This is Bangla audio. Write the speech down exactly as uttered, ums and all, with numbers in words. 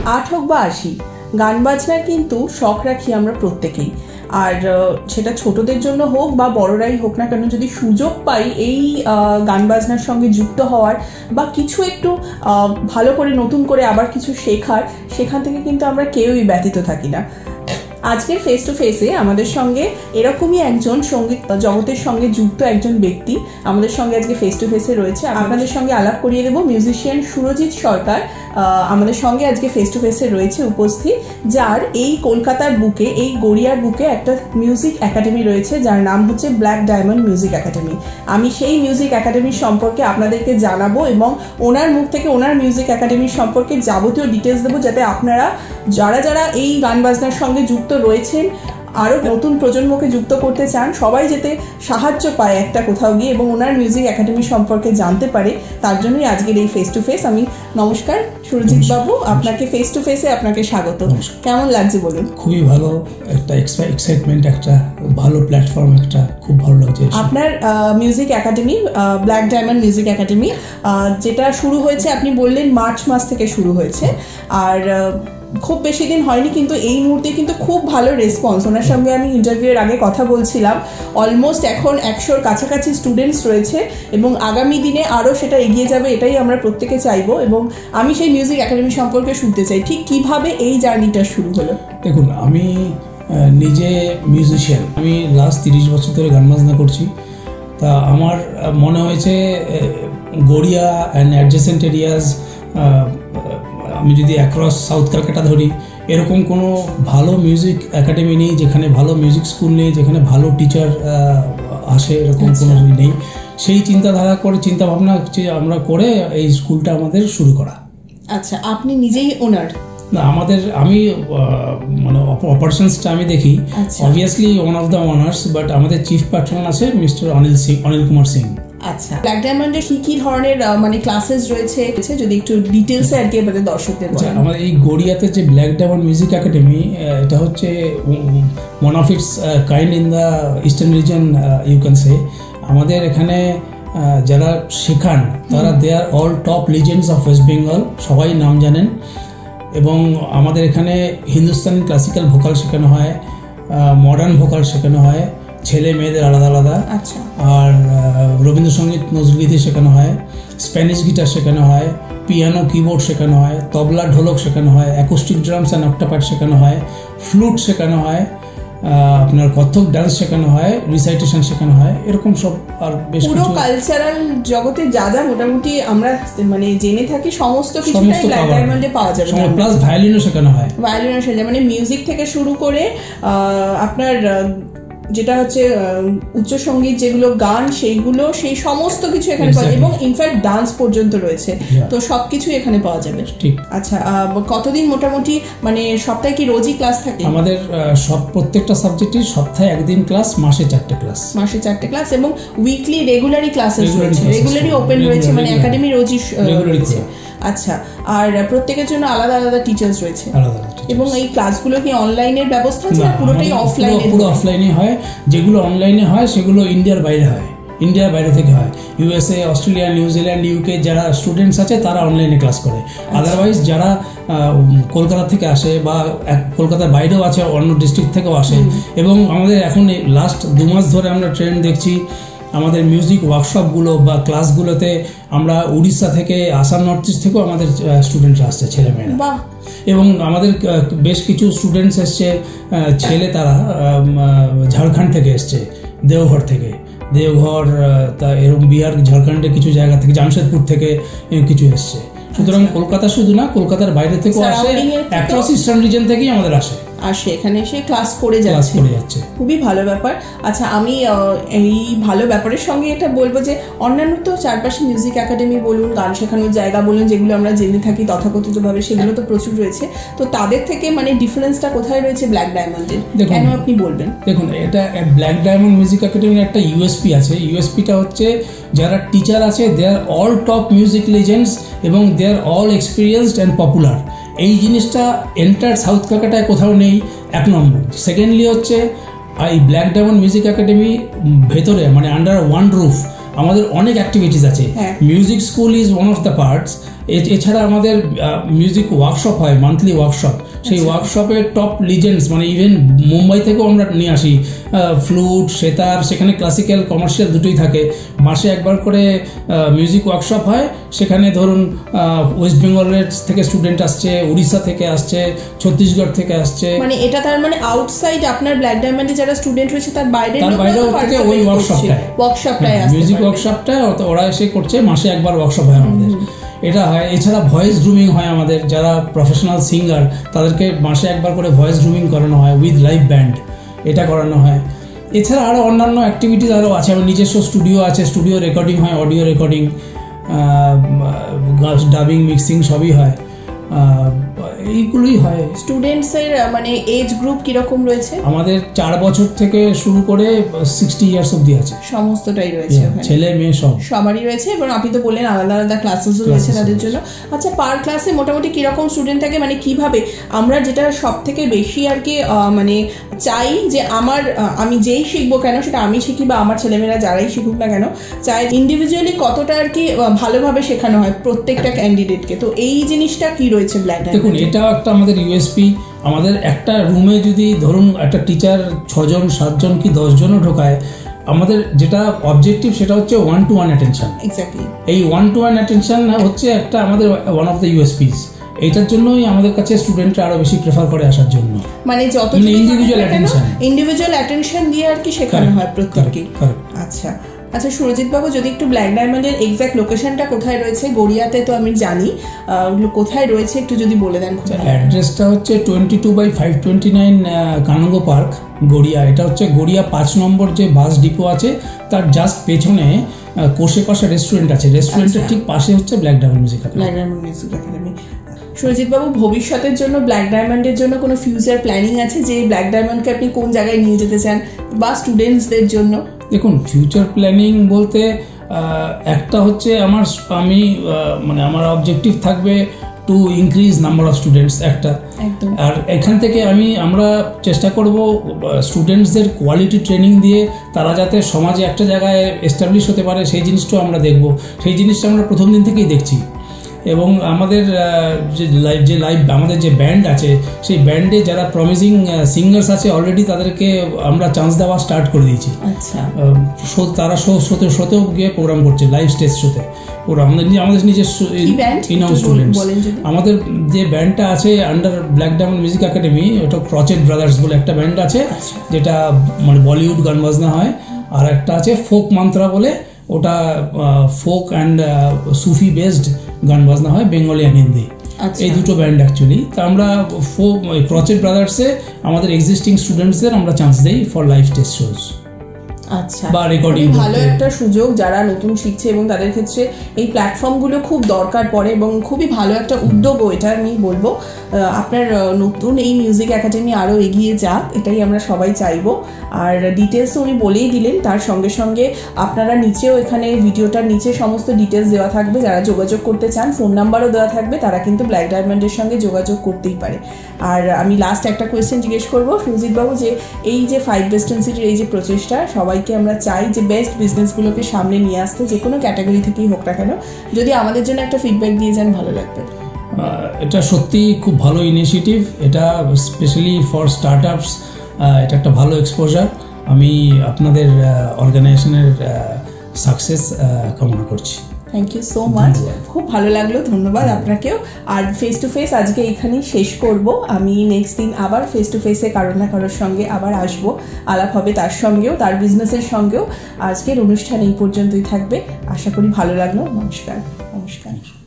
আট হোক বা আশি, গান বাজনার কিন্তু শখ রাখি আমরা প্রত্যেকেই। আর সেটা ছোটদের জন্য হোক বা বড়রাই হোক না কেন, যদি সুযোগ পাই এই গান বাজনার সঙ্গে যুক্ত হওয়ার বা কিছু একটু ভালো করে নতুন করে আবার কিছু শেখার, সেখান থেকে কিন্তু আমরা কেউই ব্যতীত থাকি না। আজকের ফেস টু ফেসে আমাদের সঙ্গে এরকমই একজন সঙ্গীত জগতের সঙ্গে যুক্ত একজন ব্যক্তি আমাদের সঙ্গে আজকে ফেস টু ফেসে রয়েছে। আপনাদের সঙ্গে আলাপ করিয়ে দেব মিউজিশিয়ান সুরজিৎ সরকার আমাদের সঙ্গে আজকে ফেস টু ফেসে রয়েছে উপস্থিত, যার এই কলকাতার বুকে, এই গড়িয়ার বুকে একটা মিউজিক একাডেমি রয়েছে যার নাম হচ্ছে ব্ল্যাক ডায়মন্ড মিউজিক একাডেমি। আমি সেই মিউজিক একাডেমির সম্পর্কে আপনাদেরকে জানাবো এবং ওনার মুখ থেকে ওনার মিউজিক একাডেমির সম্পর্কে যাবতীয় ডিটেলস দেবো, যাতে আপনারা যারা যারা এই গান বাজনার সঙ্গে যুক্ত রয়েছেন, আরও নতুন প্রজন্মকে যুক্ত করতে চান, সবাই যাতে সাহায্য পায় একটা কোথাও গিয়ে এবং ওনার মিউজিক একাডেমি সম্পর্কে জানতে পারে, তার জন্যই আজকের এই ফেস টু ফেস। আমি নমস্কার সুরজিৎ বাবু, আপনাকে ফেস টু ফেসে আপনাকে স্বাগত। কেমন লাগছে বলুন? খুবই ভালো, একটা এক্সাইটমেন্ট, একটা ভালো প্ল্যাটফর্ম, একটা খুব ভালো লাগছে। আপনার music academy black diamond music academy, যেটা শুরু হয়েছে আপনি বললেন মার্চ মাস থেকে শুরু হয়েছে, আর খুব বেশি দিন হয়নি, কিন্তু এই মুহূর্তে কিন্তু খুব ভালো রেসপন্স। ওনার সঙ্গে আমি ইন্টারভিউয়ের আগে কথা বলছিলাম, অলমোস্ট এখন একশোর কাছাকাছি স্টুডেন্টস রয়েছে এবং আগামী দিনে আরও সেটা এগিয়ে যাবে, এটাই আমরা প্রত্যেকে চাইবো। এবং আমি সেই মিউজিক একাডেমি সম্পর্কে শুনতে চাই, ঠিক কিভাবে এই জার্নিটা শুরু হলো? দেখুন, আমি নিজে মিউজিশিয়ান, আমি লাস্ট তিরিশ বছর ধরে গান বাজনা করছি। তা আমার মনে হয়েছে গড়িয়া অ্যান্ড অ্যাডজেসেন্ট এরিয়াজ, আমি যদি অ্যাক্রস সাউথ ক্যালকাটা ধরি, এরকম কোনো ভালো মিউজিক একাডেমি নেই, যেখানে ভালো মিউজিক স্কুল নেই, যেখানে ভালো টিচার আসে, এরকম কোনো নেই। সেই চিন্তাধারা করে চিন্তাভাবনা আমরা করে এই স্কুলটা আমাদের শুরু করা। আচ্ছা, আপনি নিজেই ওনার? না, আমাদের আমি মানে অপারেশনসটা আমি দেখি, obviously one of the owners, but আমাদের চিফ প্যাট্রন আছে মিস্টার অনিল সিং, অনিল কুমার সিং। আচ্ছা, ব্ল্যাক ডায়মন্ডের কি কি ধরনের মানে ক্লাসেস রয়েছে যদি একটু ডিটেইলসে আর কি আমাদের দর্শকদের বলেন। আমাদের এই গড়িয়াতে যে ব্ল্যাক ডায়মন্ড মিউজিক একাডেমি, এটা হচ্ছে one of its kind in the eastern region, you can say. আমাদের এখানে যারা শেখান তারা they are all top legends of West Bengal, সবাই নাম জানেন। এবং আমাদের এখানে হিন্দুস্তানি ক্লাসিক্যাল ভোকাল শেখানো হয়, মডার্ন ভোকাল শেখানো হয়, ছেলে মেয়েদের আলাদা আলাদা। আচ্ছা। আর রবীন্দ্রসঙ্গীত, নজরুলগীতি শেখানো হয়, স্প্যানিশ গিটার শেখানো হয়, পিয়ানো কিবোর্ড শেখানো হয়, তবলা ঢোলক শেখানো হয়, অ্যাকোস্টিক ড্রামস অ্যান্ড অক্টাপ্যাড শেখানো হয়, ফ্লুট শেখানো হয়, আপনার কত্থক ডান্স শেখানো হয়, রিসাইটেশন শেখানো হয়, এরকম সব। আর বেশ পুরো কালচারাল জগতে যা যা মোটামুটি আমরা মানে জেনে থাকি সমস্ত কিছুটাই ব্ল্যাক ডায়মন্ডে পাওয়া যাবে। প্লাস ভায়োলিনও শেখানো হয়। ভায়োলিনও শেখানো মানে মিউজিক থেকে শুরু করে আপনার যেটা হচ্ছে উচ্চ সঙ্গীত, যেগুলো গান, সেইগুলো সেই সমস্ত কিছু এখানে পাওয়া যায় এবং ইনফ্যাক্ট ডান্স পর্যন্ত রয়েছে। তো সবকিছু এখানে পাওয়া যাবে। ঠিক। আচ্ছা, কতদিন মোটামুটি মানে সপ্তাহে কি রোজই ক্লাস থাকে? আমাদের সব প্রত্যেকটা সাবজেক্টে সপ্তাহে একদিন ক্লাস, মাসে চারটে ক্লাস। মাসে চারটে ক্লাস এবং উইকলি রেগুলারই ক্লাসেস রয়েছে, রেগুলারই ওপেন রয়েছে, মানে একাডেমি রোজই রয়েছে। আচ্ছা, আর প্রত্যেকের জন্য আলাদা আলাদা টিচার্স রয়েছে। এবং এই ক্লাসগুলো কি অনলাইনের ব্যবস্থা আছে না পুরোটাই অফলাইনে? পুরো অফলাইনে হয়। যেগুলো অনলাইনে হয় সেগুলো ইন্ডিয়ার বাইরে হয়, ইন্ডিয়ার বাইরে থেকে হয়। ইউএসএ, অস্ট্রেলিয়া, নিউজিল্যান্ড, ইউকে যারা স্টুডেন্টস আছে তারা অনলাইনে ক্লাস করে। আদারওয়াইজ যারা কলকাতা থেকে আসে বা কলকাতার বাইরেও আছে, অন্য ডিস্ট্রিক্ট থেকেও আসে। এবং আমাদের এখন লাস্ট দু মাস ধরে আমরা ট্রেন্ড দেখছি, আমাদের মিউজিক ওয়ার্কশপগুলো বা ক্লাসগুলোতে আমরা উড়িষ্যা থেকে, আসাম, নর্থ ইস্ট থেকেও আমাদের স্টুডেন্টরা আসছে, ছেলেমেয়েরা। এবং আমাদের বেশ কিছু স্টুডেন্টস এসছে, ছেলে তারা ঝাড়খণ্ড থেকে এসছে, দেওঘর থেকে, দেওঘর তা এরকম বিহার, ঝাড়খণ্ডের কিছু জায়গা থেকে, জামশেদপুর থেকে কিছু এসছে। সুতরাং কলকাতা শুধু না, কলকাতার বাইরে থেকেও আসে, অ্যাক্রস ইস্টার্ন রিজন থেকেই আমাদের আসে, আসে এখানে এসে ক্লাস করে যাচ্ছে। খুবই ভালো ব্যাপার। আচ্ছা, আমি এই ভালো ব্যাপারের সঙ্গে এটা বলবো যে অন্যান্য তো চারপাশে মিউজিক একাডেমি বলুন, গান শেখানোর জায়গা বলুন, যেগুলো আমরা জেনে থাকি তথাকথিতভাবে, সেগুলো তো প্রচুর রয়েছে। তো তাদের থেকে মানে ডিফারেন্সটা কোথায় রয়েছে ব্ল্যাক ডায়মন্ডের, কেন আপনি বলবেন? দেখুন, এটা ব্ল্যাক ডায়মন্ড মিউজিক একাডেমির একটা ইউএসপি আছে। ইউএসপিটা হচ্ছে যারা টিচার আছে they are all top music legends এবং they are all experienced and popular. এই জিনিসটা এন্টার সাউথ কলকাতায় কোথাও নেই, এক নম্বর। সেকেন্ডলি হচ্ছে এই ব্ল্যাক ডায়মন্ড মিউজিক একাডেমি ভেতরে মানে আন্ডার ওয়ান রুফ আমাদের অনেক অ্যাক্টিভিটিস আছে। Music school is one of the parts, এছাড়া আমাদের মিউজিক ওয়ার্কশপ হয়, মান্থলি ওয়ার্কশপ। সেই ওয়ার্কশপে টপ লিজেন্ডস মানে ইভেন মুম্বাই থেকেও আমরা নিয়ে আসি ফ্লুট, সেতার, সেখানে ক্লাসিক্যাল কমার্শিয়াল দুটোই থাকে। মাসে একবার করে মিউজিক ওয়ার্কশপ হয়, সেখানে ধরুন ওয়েস্ট বেঙ্গলের থেকে স্টুডেন্ট আসছে, উড়িষ্যা থেকে আসছে, ছত্তিশগড় থেকে আসছে। মানে এটা তার মানে আউটসাইড আপনার ব্ল্যাক ডায়মন্ডে যারা স্টুডেন্ট রয়েছে তার বাইরে তার বাইরেও থেকে ওই ওয়ার্কশপটায় ওয়ার্কশপটায় মিউজিক ওয়ার্কশপটা ওরা এসে করছে, মাসে একবার ওয়ার্কশপ হয় আমাদের, এটা হয়। এছাড়া ভয়েস গ্রুমিং হয় আমাদের, যারা প্রফেশনাল সিঙ্গার তাদেরকে মাসে একবার করে ভয়েস গ্রুমিং করানো হয় উইথ লাইভ ব্যান্ড, এটা করানো হয়। এছাড়া আরও অন্যান্য অ্যাক্টিভিটিস আরও আছে। আমার নিজস্ব স্টুডিও আছে, স্টুডিও রেকর্ডিং হয়, অডিও রেকর্ডিং, ডাবিং, মিক্সিং সবই হয়, এইগুলোই হয়। স্টুডেন্টসের মানে এজ গ্রুপ কিরকম রয়েছে? আমাদের চার বছর থেকে শুরু করে সিক্সটি ইয়ার্স অব্দি আছে, সমস্তটাই রয়েছে, ছেলে মেয়ে সব সবারই রয়েছে। এবং আপনি তো বললেন আলাদা আলাদা ক্লাসেসও রয়েছে তাদের জন্য। আচ্ছা, পার ক্লাসে মোটামুটি কিরকম স্টুডেন্ট থাকে? মানে কিভাবে আমরা যেটা সব থেকে বেশি আর কি মানে চাই যে আমার আমি যেই শিখবো কেন সেটা আমি শিখি বা আমার ছেলেমেয়েরা যারাই শিখুক না কেন, চাই ইন্ডিভিজুয়ালি কতটা আর কি ভালোভাবে শেখানো হয় প্রত্যেকটা ক্যান্ডিডেটকে। তো এই জিনিসটা কি রয়েছে ব্ল্যাক ডায়মন্ড? দেখুন, এটাও একটা আমাদের ইউএসপি। আমাদের একটা রুমে যদি ধরুন একটা টিচার ছজন, সাতজন কি দশজনও ঢোকায়, আমাদের যেটা অবজেক্টিভ সেটা হচ্ছে one to one attention. Exactly, এই ওয়ান টু ওয়ান অ্যাটেনশন হচ্ছে একটা আমাদের ওয়ান অফ দ্য ইউএসপিস। এইটার জন্যই আমাদের কাছে স্টুডেন্টরা আরো বেশি প্রেফার করে আসার জন্য। মানে যত ইন্ডিভিজুয়াল অ্যাটেনশন ইন্ডিভিজুয়াল অ্যাটেনশন দিয়ে আর কি শেখানো হয় প্রত্যেককে। আচ্ছা আচ্ছা সুরজিৎ বাবু, যদি একটু ব্ল্যাক ডায়মন্ডের এক্স্যাক্ট লোকেশনটা কোথায় রয়েছে? গড়িয়াতে তো আমি জানি, কোথায় রয়েছে একটু যদি বলে দেন। অ্যাড্রেসটা হচ্ছে twenty two by five twenty nine Kanungo park, Garia. এটা হচ্ছে গড়িয়া পাঁচ নম্বর যে বাস ডিপো আছে তার জাস্ট পেছনে কোষে পাশে রেস্টুরেন্ট আছে, রেস্টুরেন্টের ঠিক পাশে হচ্ছে black diamond music academy. Black diamond music academy. Surajit বাবু, ভবিষ্যতের জন্য ব্ল্যাক ডায়মন্ডের জন্য কোনো ফিউচার প্ল্যানিং আছে যে ব্ল্যাক ডায়মন্ডকে আপনি কোন জায়গায় নিয়ে যেতে চান বা স্টুডেন্টসদের জন্য? দেখুন, ফিউচার প্ল্যানিং বলতে একটা হচ্ছে আমার আমি মানে আমার অবজেক্টিভ থাকবে to increase number of students একটা, আর এখান থেকে আমি আমরা চেষ্টা করব স্টুডেন্টসদের কোয়ালিটি ট্রেনিং দিয়ে তারা যাতে সমাজে একটা জায়গায় এস্টাবলিশ হতে পারে সেই জিনিসটাও আমরা দেখব। সেই জিনিসটা আমরা প্রথম দিন থেকেই দেখছি। এবং আমাদের যে লাইভ যে লাইভ আমাদের যে ব্যান্ড আছে সেই ব্যান্ডে যারা প্রমিসিং সিঙ্গার্স আছে অলরেডি তাদেরকে আমরা চান্স দেওয়া স্টার্ট করে দিয়েছি। আচ্ছা, তারা শো শোতে শোতেও গিয়ে প্রোগ্রাম করছে, লাইভ স্টেজ শোতে। ওরা আমাদের আমাদের নিজস্ব ইনহাউস স্টুডেন্টস। আমাদের যে ব্যান্ডটা আছে under black diamond music academy, ওটা ক্রচেট ব্রাদার্স বলে একটা ব্যান্ড আছে, যেটা মানে বলিউড গান বাজনা হয়। আর একটা আছে ফোক মান্ত্রা বলে, ওটা ফোক অ্যান্ড সুফি বেসড গান বাজনা হয়, বেঙ্গলি অ্যান্ড হিন্দি। এই দুটো ব্যান্ড অ্যাকচুয়ালি। তা আমরা ফোক ক্রচেট ব্রাদার্সে আমাদের এক্সিস্টিং স্টুডেন্টসদের আমরা চান্স দেই ফর লাইভ স্টেজ শোজ। আচ্ছা, খুবই ভালো একটা সুযোগ যারা নতুন শিখছে এবং তাদের ক্ষেত্রে এই প্ল্যাটফর্মগুলো খুব দরকার পড়ে এবং খুবই ভালো একটা উদ্যোগও এটা আমি বলবো। আপনার নতুন এই মিউজিক একাডেমি আরও এগিয়ে যাক, এটাই আমরা সবাই চাইবো। আর ডিটেলস উনি বলেই দিলেন, তার সঙ্গে সঙ্গে আপনারা নিচেও এখানে ভিডিওটার নিচে সমস্ত ডিটেলস দেওয়া থাকবে। যারা যোগাযোগ করতে চান ফোন নাম্বারও দেওয়া থাকবে, তারা কিন্তু ব্ল্যাক ডায়মন্ডের সঙ্গে যোগাযোগ করতেই পারে। আর আমি লাস্ট একটা কোয়েশ্চেন জিজ্ঞেস করবো সুরজিৎ বাবু, যে এই যে ফাইভ ডেস্টিনেশনের এই যে প্রচেষ্টা, সবাইকে আমরা চাই যে বেস্ট বিজনেসগুলোকে সামনে নিয়ে আসতে, যে কোনো ক্যাটাগরি থেকেই হোক না কেন, যদি আমাদের জন্য একটা ফিডব্যাক দিয়ে যান ভালো লাগবে। এটা সত্যি খুব ভালো ইনিশিয়েটিভ, এটা স্পেশালি ফর স্টার্ট আপস এটা একটা ভালো এক্সপোজার। আমি আপনাদের অর্গানাইজেশনের সাকসেস কামনা করছি। থ্যাংক ইউ সো মাচ, খুব ভালো লাগলো, ধন্যবাদ আপনাকেও। আর ফেস টু ফেস আজকে এখানেই শেষ করব। আমি নেক্সট দিন আবার ফেস টু ফেসে কারোর না কারোর সঙ্গে আবার আসবো, আলাপ হবে তার সঙ্গেও, তার বিজনেসের সঙ্গেও। আজকের অনুষ্ঠান এই পর্যন্তই থাকবে, আশা করি ভালো লাগলো। নমস্কার। নমস্কার।